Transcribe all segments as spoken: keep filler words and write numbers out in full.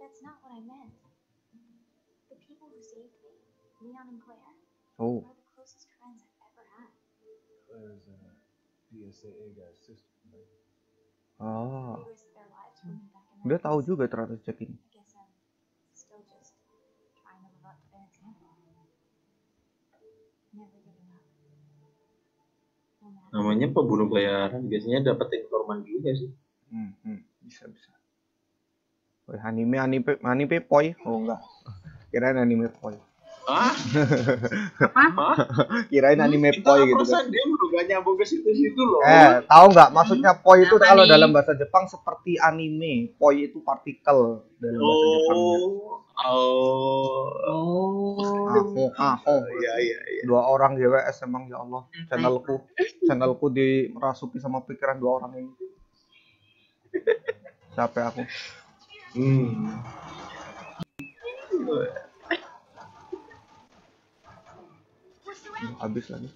That's not what I meant. The people who saved me, Leon and Claire, Oh. are the closest friends I've ever had. Claire's a D S A A guy's sister, right? Ah. They risked their lives for me back in Dia that tahu case. juga ternyata Jack ini. I guess I'm still just trying to live up to their example. Never giving up. No matter. Namanya pembunuh bayaran, biasanya dapat informan juga sih. Hmm, hmm. Bisa bisa. Oh, anime anime anime poi. Oh enggak. Kirain anime poi. Ah? Apa? Hah? Kirain anime Kita poi gitu kan. perasaan dia udah gak nyambung ke situ-situ loh. Eh, tahu nggak maksudnya poi itu Apa kalau nih? dalam bahasa Jepang seperti anime. Poi itu partikel dalam bahasa Jepangnya. Oh, oh, Oh. Aku, aku. iya iya iya. Dua orang G W S emang ya Allah. Channelku, channelku dirasuki sama pikiran dua orang ini. Capek aku. Hmm. Habis lagi.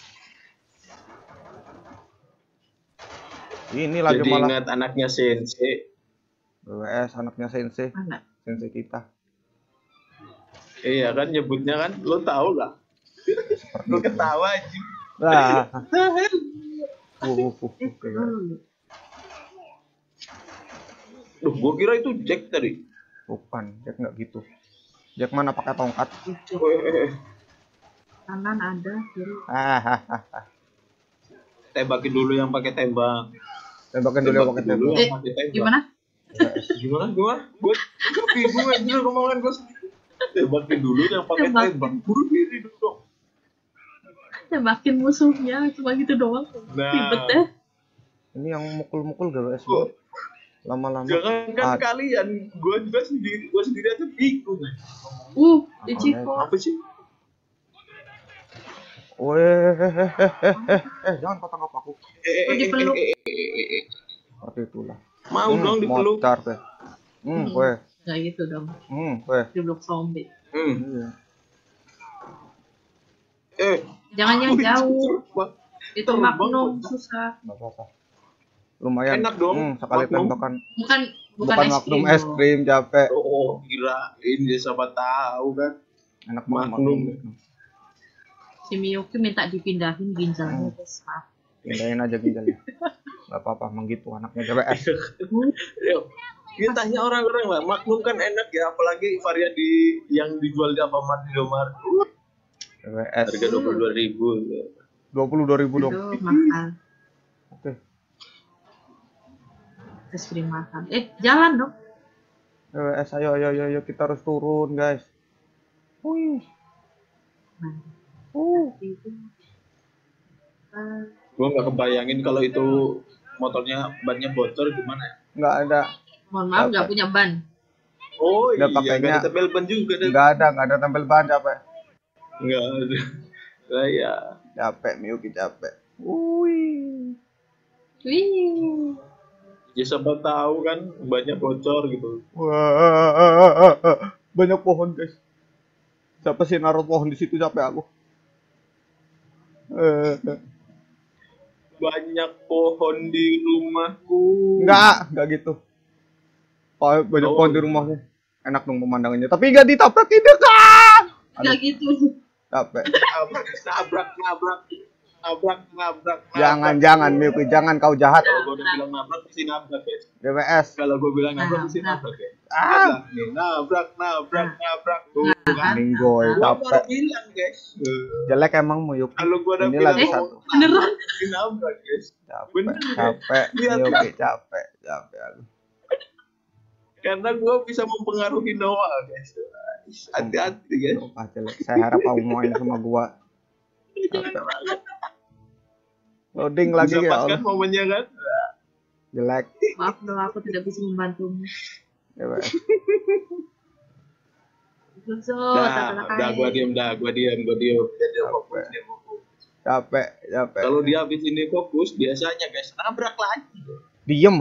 Ini lagi Jadi malah ingat anaknya Sensei. B W S anaknya Sensei, Mana? Sensei kita. Iya kan nyebutnya kan, lo tau gak? Lo ketawa aja. Lah. Uh, uh, uh, uh, Dulu. Loh, gua kira itu Jack tadi. Bukan, Jack nggak gitu. Jack mana pakai tongkat? Eh, Kanan ada, kiri. Hahaha. tembakin dulu yang pakai tembak. Tembakan dulu pakai Tembakin dulu tembak. yang pakai tembak. Gimana? Gimana gua? Gua gua bingung aja ngomongan gua sendiri. Tembakin dulu yang pakai Tembakin. tembak. Buru diri dong. Tembakin musuhnya, cuma gitu doang. Nah. Ribet deh. Ini yang mukul-mukul G W S Kok lama-lama. jangan kan Ah. kalian, gua juga sendiri, gua sendiri aja bingung. Ya. Uh, di Ciko. Apa sih? Weh, eh, eh, eh, eh, eh, jangan potong apa aku. Eh, Oh, dipeluk. eh, eh, eh, eh, eh. Seperti itulah. Mau dong dipeluk. Mocar, weh. Hmm, weh. Nggak gitu dong. Hmm, weh. Dipeluk zombie. Hmm. Iya. Eh, Jangan yang jauh. Terbang. Itu Terbang, magnum Bang. susah. Nggak apa-apa. Lumayan. Enak dong, Hmm, sekali Magnum. tembakan. Bukan bukan, Bukan es Magnum krim. es krim, capek. Oh, kirain dia siapa tahu kan. Enak banget Magnum. Magnum. Si Miyuki minta dipindahin ginjalnya, guys. Maaf. Pindahin aja ginjalnya. Gak apa-apa, emang gitu anaknya G W S. Yuk, kita tanya orang-orang lah, Magnum kan enak ya, apalagi varian di yang dijual di Alfamart di Indomaret. Uh, G W S harga dua puluh dua ribu. dua puluh dua ribu dong. Itu mahal. Oke. Es krim mahal. Eh, jalan dong. G W S, ayo, ayo, ayo, ayo, kita harus turun, guys. Wih. Nah, Uh. itu. Ah, Gua nggak kebayangin kalau itu motornya bannya bocor gimana. Nggak ada, mohon maaf, nggak punya ban. Oh Nggak iya, pakainya. nggak ada tempel ban juga deh. nggak ada, nggak ada tempel ban, capek. Nggak ada. Nah, ya. Capek, Miyuki capek. Wih. Wih. Ya siapa tahu kan bannya bocor gitu. Wah, banyak pohon, guys. Siapa sih naruh pohon di situ, capek aku. Eh, Banyak pohon di rumahku. Enggak, enggak gitu. Oh, banyak Oh. pohon di rumahmu. Enak dong pemandangannya. Tapi enggak ditabrak ini kan. Nggak gitu. Capek. Nabrak, nabrak, nabrak, nabrak, nabrak. Jangan, jangan, Miyuki, jangan kau jahat. Kalau gue udah bilang nabrak, pasti nabrak ya. G W S. Kalau gue bilang nabrak, pasti nabrak ya. Ah, Nih, nabrak, nabrak, nabrak. Tuh kan. Ninggoy, Gue baru capek. bilang guys. Jelek emang Miyuki. Kalau gue udah Ini bilang, lagi oh, satu. Beneran. pasti nabrak guys. Capek, Bener. capek, Lihat, Miyuki, capek, capek aku. Karena gue bisa mempengaruhi Noah guys. Hati-hati guys. Sumpah jelek. Saya harap kamu main sama gua. Capek. Loading lagi Bisa ya pas kan Allah. momennya kan. Jelek. Maaf dong, aku tidak bisa membantumu. G W S. Lucu, Nah, udah gue diem, dah gue diem, gue diem. Dia dia fokus, dia fokus. Capek, capek. Kalau dia habis ini fokus, biasanya guys nabrak lagi. Diem.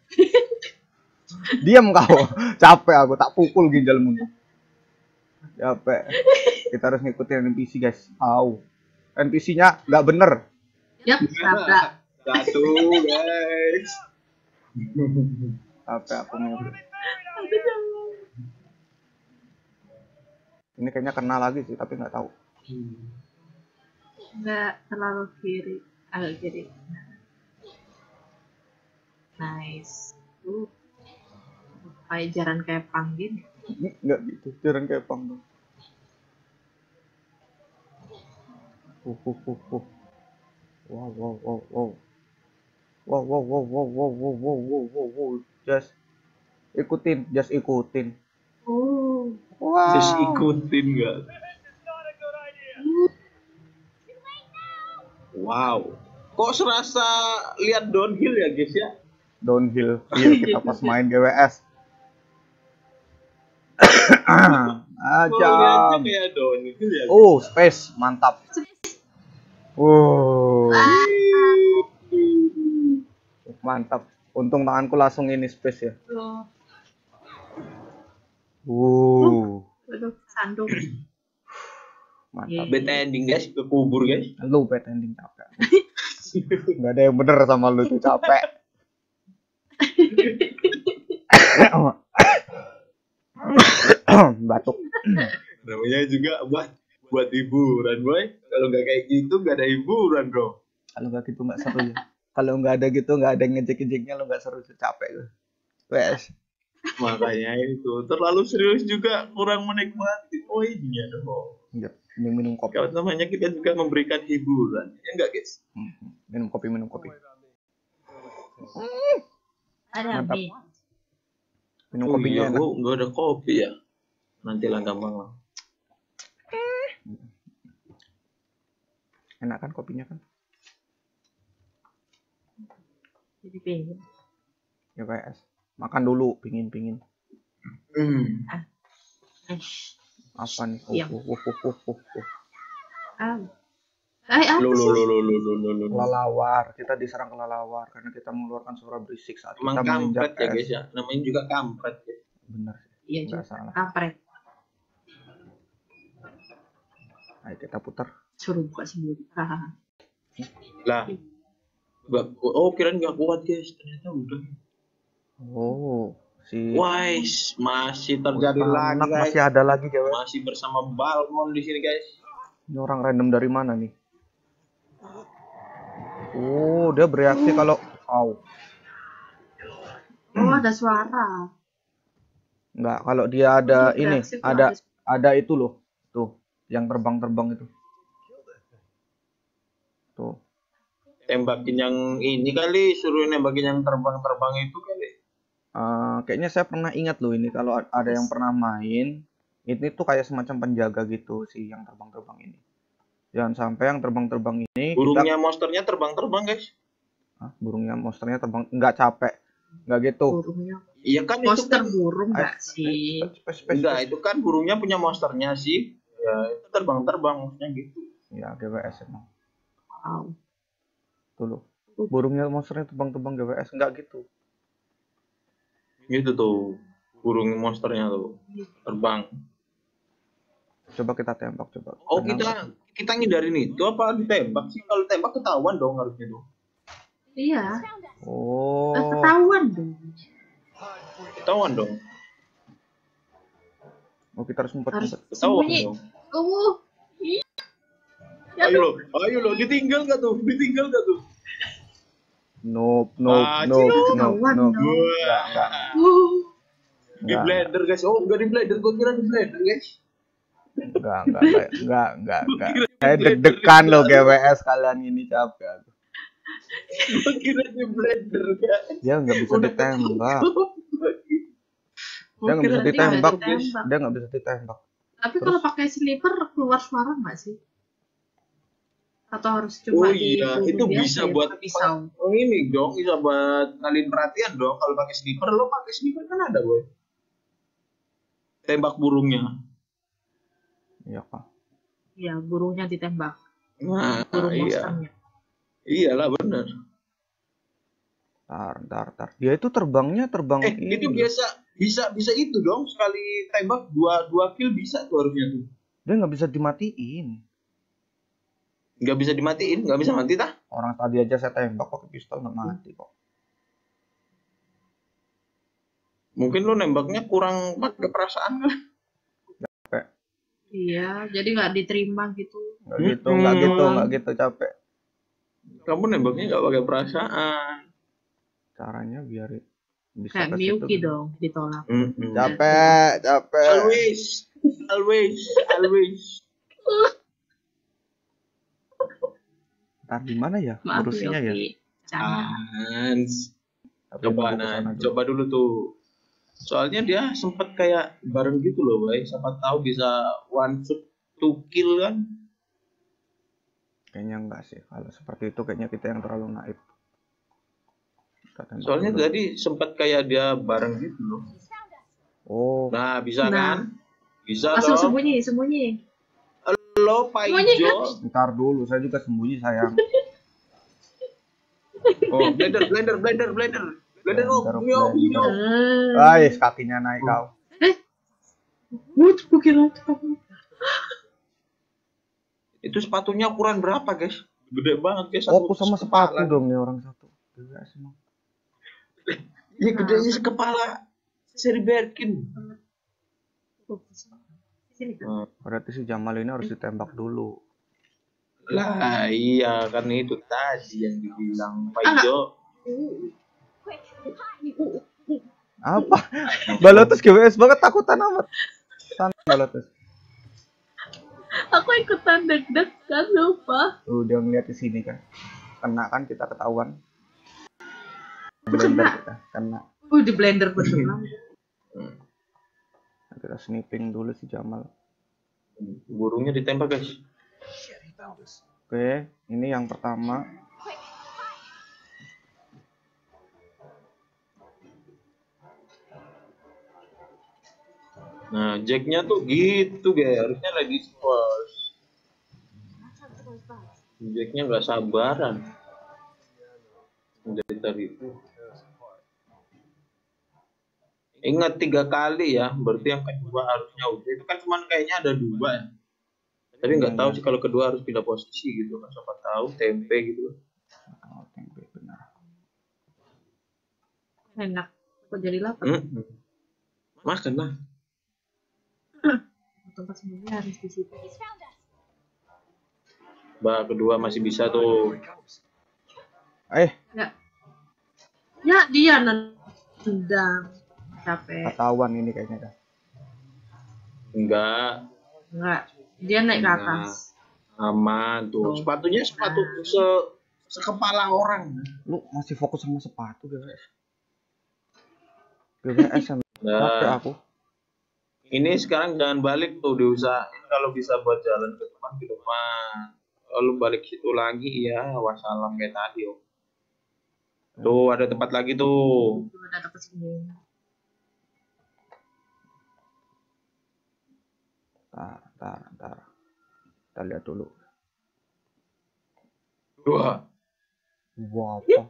Diem kau. Capek aku, tak pukul ginjalmu. Capek. Kita harus ngikutin N P C guys. Au. N P C-nya nggak bener. Yap, tabrak. Satu guys. Capek aku mau. Aduh, jangan. Ini kayaknya kena lagi sih, tapi nggak tahu. Nggak terlalu kiri, agak kiri. Nice. Uh, kayak jalan kayak pang gini. Nggak gitu, jalan kayak pang dong. Uh, uh, uh, uh. Wow, wow, wow, wow. Wow, wow, wow, wow, wow, wow, wow, wow, wow, wow. Just ikutin, just ikutin. Oh, Wow. Terus ikutin nggak? Wow. Kok serasa lihat downhill ya guys ya? Downhill. Iya, kita pas main G W S. Aja. Aja. Ya downhill ya. Oh, space, mantap. Wow. Mantap. Untung tanganku langsung ini space ya. oh. Wow. Aduh, sandung. Mantap. Bad ending guys, ke kubur guys. Lu bad ending capek. Gak ada yang bener sama lu tuh, capek. Batuk. Namanya juga buat buat hiburan boy. Kalau nggak kayak gitu nggak ada hiburan bro. Kalau nggak gitu nggak seru ya. Kalau nggak ada gitu, nggak ada ngejek-ngejeknya, lo nggak seru, capek gue. Wes. Makanya itu terlalu serius juga kurang menikmati poinnya dong. Iya, minum minum kopi. Kalau namanya kita juga memberikan hiburan, ya enggak guys? Hmm, minum kopi, minum kopi. Ada Mantap. mie. Minum Oh kopinya iya, enak. gua nggak ada kopi ya. Nanti lah gampang lah. Enak kan kopinya kan? Jadi pengen. Ya P S. Makan dulu, pingin pingin. Hmm. Eish. Apa nih? Oh, Iya. oh, oh, oh, oh, oh, oh. Ah. Eh, apa Lo lo sih? lo lo lo lo lo lo. Kelelawar. Kita diserang kelelawar karena kita mengeluarkan suara berisik saat Emang kita menginjak kampret ya es. guys ya. Namanya juga kampret ya. Bener sih. Iya Nggak juga. salah. Kampret. Ayo kita putar. Suruh buka sendiri. Hahaha. Lah. Gak, oh kirain nggak kuat guys. Ternyata udah. Oh, si Wise masih terjadi Oh, lagi anak guys. masih ada lagi cewek. Masih bersama Balmon di sini guys. Ini orang random dari mana nih? Oh, dia bereaksi kalau au. Oh, ada suara. Enggak, kalau dia ada Oh, dia ini, bereaksi kalau ada ada- ada itu loh. Tuh, yang terbang-terbang itu. Tuh. Tembakin yang ini kali, suruh nembakin yang terbang-terbang itu kali. Eh, kayaknya saya pernah ingat loh ini kalau a- ada yang pernah main, ini tuh kayak semacam penjaga gitu sih yang terbang-terbang ini. Jangan sampai yang terbang-terbang ini Burungnya monsternya terbang-terbang guys. kita, Hah, burungnya monsternya terbang nggak capek, nggak gitu. Burungnya. Iya kan itu Monster kan. burung Eh, nggak sih? Space, space, Enggak, space. itu kan burungnya punya monsternya sih. Ya, itu terbang-terbang maksudnya gitu. Ya, G W S emang. Wow. Tuh loh. Burungnya monsternya terbang-terbang G W S nggak gitu. Gitu tuh. Burung monsternya tuh terbang. Coba kita tembak coba. Oh, Kena kita nggak? kita ngindarin itu apa ditembak sih? Kalau tembak ketahuan dong harusnya tuh. Iya. Oh. Eh, ketahuan dong. Ketahuan dong. Oh, kita harus ngumpet Harus ngumpet. Ketahuan sembunyi. dong. Oh. Ih. Ya Ayo lo, ayo lo, ditinggal gak tuh? Ditinggal gak tuh? Nope, nope, Ah, nope, cium. nope, Ketahuan nope. dong. Enggak, enggak. Uh. Di Enggak, blender guys. Oh, enggak di blender. Gue kira di blender guys. enggak, enggak, enggak, enggak, enggak, enggak. Saya deg-degan loh G W S kalian ini capek aku. Gue kira di blender guys. Dia nggak bisa Udah ditembak. Gua Dia nggak kira bisa Berarti nggak ditembak. ditembak. Dia nggak bisa ditembak. Tapi kalau pakai sniper keluar suara nggak sih? Atau harus Oh cuma iya, di itu biasa bisa ya, buat pakai pisau. Oh ini dong, bisa buat ngalihin perhatian dong. Kalau pakai sniper, lo pakai sniper kan ada boy. Tembak burungnya. Iya kak. Ya, burungnya ditembak. Nah, Burung iya. monsternya. Iyalah benar. Tar, tar, tar. Dia itu terbangnya terbang Eh, ini. itu biasa bisa bisa itu dong sekali tembak dua dua kill bisa tuh harusnya tuh. Dia nggak bisa dimatiin. Nggak bisa dimatiin, nggak bisa mati tah? Orang tadi aja saya tembak pakai pistol nggak mati kok. Mungkin lo nembaknya kurang pakai perasaan kan? Iya, jadi nggak diterima gitu. Nggak gitu, nggak gitu, Hmm. nggak gitu, capek. Kamu nembaknya nggak pakai perasaan. Caranya biar bisa Kayak ke situ. Miyuki dong, ditolak. Mm-mm. Capek, capek. Always, always, always. Ntar di mana ya? Maaf Ngurusinya ya? Miyuki. Canda. Hans. Tapi Coba nunggu kesana nah, dulu. coba dulu tuh. Soalnya dia sempet kayak bareng gitu loh, Bay. Siapa tahu bisa one shot to kill kan? Kayaknya enggak sih. Kalau seperti itu kayaknya kita yang terlalu naif. Kita tembak Soalnya dulu. tadi sempet kayak dia bareng gitu loh. Oh, Nah, bisa Nah. kan? Bisa Masuk dong. sembunyi, sembunyi. Lo Pak Sembunyi, Ijo. ntar dulu. Saya juga sembunyi, sayang. Oh, blender, blender, blender, blender. Blender, oh, Blender, yo, blender. yo. Eh, Guys, kakinya naik kau. Wut, kukira itu. Itu sepatunya ukuran berapa, guys? Gede banget, guys. Fokus sama sepatu sekepala. dong nih orang satu. Gila sih, Mang. Ya gedenya sekepala Seri Birkin. Sini kan. Hmm. Berarti si Jamal ini harus ditembak dulu. Lah iya kan itu tadi yang dibilang Pak Ah, Ijo. Apa? Balotus G W S banget, takutan amat. Santai Balotus. Aku ikutan deg-deg kan, lupa. Tuh dia ngeliat di sini kan. Kena kan kita ketahuan. Blender kita kena. Uh, di blender beneran. Hmm. Kita snipping dulu si Jamal. Burungnya ditembak, guys. Oke, ini yang pertama. Nah, jacknya tuh gitu, guys. Harusnya lagi first. Jacknya nggak sabaran. Dari tadi. Ingat tiga kali ya, berarti yang kedua harusnya udah. Itu kan cuman kayaknya ada dua ya. Tapi nggak tahu sih kalau kedua harus pindah posisi gitu kan. Siapa tahu tempe gitu. Oh, tempe benar. Enak. Kok jadi lapar? Hmm. Makan lah. Tempat sembunyi harus di situ. Bah, kedua masih bisa tuh. Eh, Ya. Ya, dia nendang. Capek. ketahuan ini kayaknya dah. Enggak, Enggak. Dia naik ke atas. aman tuh. Sepatunya sepatu se sekepala orang. Lu masih fokus sama sepatu G W S. G W S yang capek Nah, aku. ini sekarang jangan balik tuh, diusahain kalau bisa buat jalan ke depan ke depan. Kalau balik situ lagi ya wassalam kayak tadi om. Tuh ada tempat lagi tuh. Itu ada tempat sembunyi. Ntar, ntar, ntar. Kita lihat dulu. Wah, Wah, apa?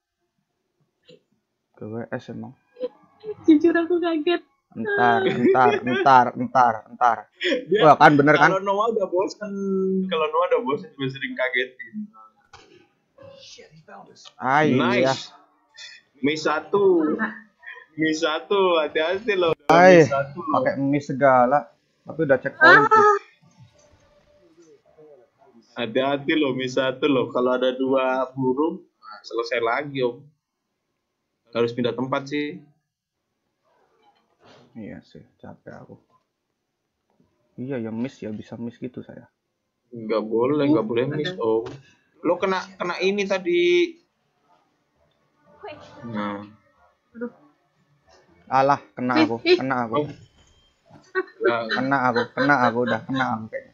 G W S emang. Jujur aku kaget. Entar, entar, entar, entar, entar. Dia- Wah, kan bener kan? kalau Noah udah bosan, kalau Noah udah bosan juga sering kagetin. Ah, iya. Nice. Mi satu, mi satu, hati-hati loh. Ay, Mi satu loh. pakai miss segala. Tapi udah cek poin sih. Hati-hati loh, mi satu loh. Kalau ada dua burung, nah, selesai lagi om. Harus pindah tempat sih. Iya sih, capek aku. Iya ya miss ya, bisa miss gitu saya. Nggak boleh, nggak boleh miss om. Lo kena kena ini tadi. Nah, Aduh. Alah, kena Ih, aku, ih. kena aku, nggak kena aku, kena aku, udah kena aku kayaknya.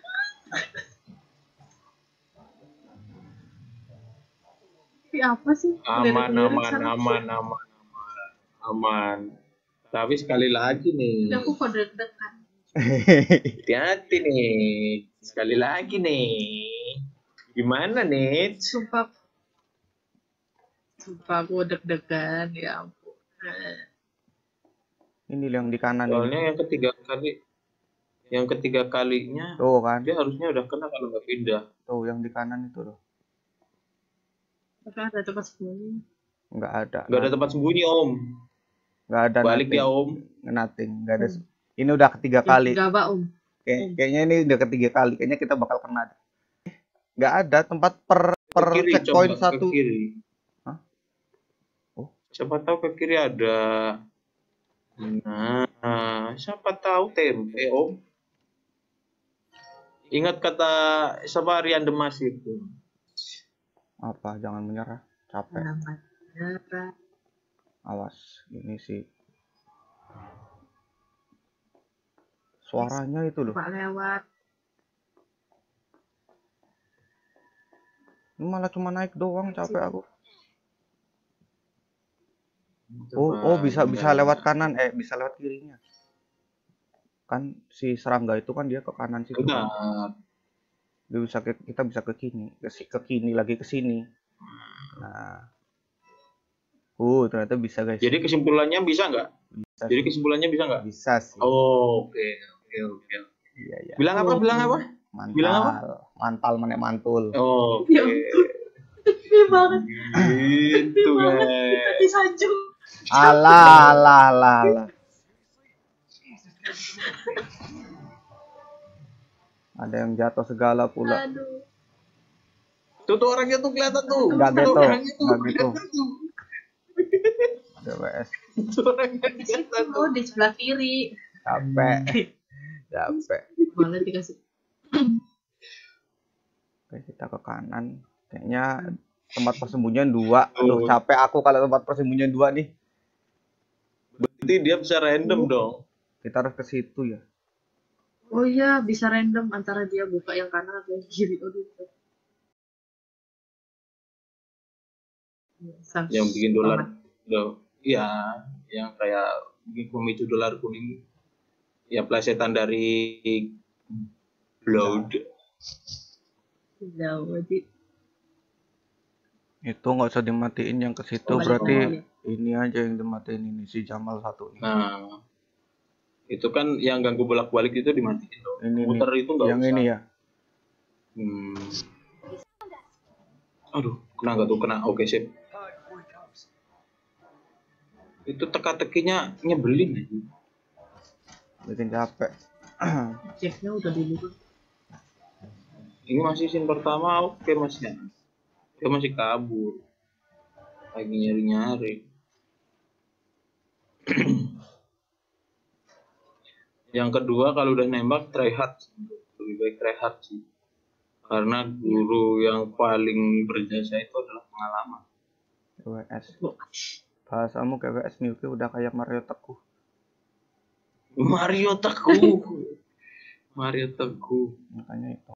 Tapi apa sih? aman, Lirik-lirik aman, sana. aman, aman, aman, aman. Tapi sekali lagi nih, Tapi aku kok deg-degan. hati-hati nih. Sekali lagi nih. Gimana nih? Sumpah. Sumpah aku deg-degan. Ya ampun. Eh, Ini yang di kanan ini. Soalnya yang ketiga kali, yang ketiga kalinya Tuh kan, dia harusnya udah kena kalau nggak pindah. tuh yang di kanan itu loh. Tapi ada tempat sembunyi. Nggak ada. Nggak ada tempat sembunyi om. Nggak ada. Balik nothing. ya om. Nothing. Nggak ada. Ini udah ketiga kali. Gak Om. Kayak, kayaknya ini udah ketiga kali, kayaknya kita bakal kena. Nggak ada tempat per Ke per kiri, checkpoint coba satu. ke kiri. Hah? Oh, Siapa tahu ke kiri ada. Nah, siapa tahu tempe, Om. Ingat kata siapa Rian Demas itu. apa? Jangan menyerah. Capek. Selamat menyerah. Awas, ini sih suaranya itu loh. Pak lewat. Ini malah cuma naik doang, capek aku. Oh, oh bisa bisa lewat kanan, eh bisa lewat kirinya. Kan si serangga itu kan dia ke kanan situ. Enggak. Dia bisa ke, kita bisa ke kini, ke, si- ke kini lagi ke sini. Nah. Uh, ternyata bisa, guys. Jadi kesimpulannya bisa nggak? Bisa, Jadi sih. kesimpulannya bisa nggak? Bisa sih. Oh, oke, oke, oke. Iya, iya. Bilang apa? Bilang apa? Mantal. bilang apa? Mantal mana mantul. Oh, oke. Ya Gede banget. Gitu, Gede banget. guys. Kita disanjung. Alah, alah, alah, alah. Ada yang jatuh segala pula. Aduh. Tuh, tuh orangnya tuh kelihatan tuh. Enggak Tuh, gitu, orangnya tuh enggak gitu. kelihatan tuh. D W S Tuh orangnya kelihatan tuh. Oh, di sebelah kiri. capek. Capek. Malah dikasih. Oke, kita ke kanan. Kayaknya tempat persembunyian dua. Aduh, capek aku kalau tempat persembunyian dua nih. Berarti dia bisa random dong. Kita harus ke situ ya. Oh iya, bisa random antara dia buka yang kanan atau yang kiri. Oh, gitu. Yang bikin dolar loh. Iya, yang kayak bikin pemicu dolar kuning. Ya plesetan dari blood. Jauh aja. Itu nggak usah dimatiin yang ke situ. Oh, Berarti iya. ini aja yang dimatiin ini si Jamal satu ini. Nah, itu kan yang ganggu bolak-balik itu dimatiin loh. Ini Muter nih, itu nggak yang usah. ini ya. Hmm. Aduh, kena nggak tuh? Kena. Oke, sip. Itu teka-tekinya nyebelin aja. Bikin capek. Ceknya udah dulu. Ini masih scene pertama, oke masih. Dia masih kabur. Lagi nyari-nyari. Yang kedua kalau udah nembak try hard. Lebih baik try hard sih. Karena guru yang paling berjasa itu adalah pengalaman. D W S. Bahasamu kayak W S Miyuki udah kayak Mario Teguh. Mario Teguh. Mario Teguh. Makanya itu.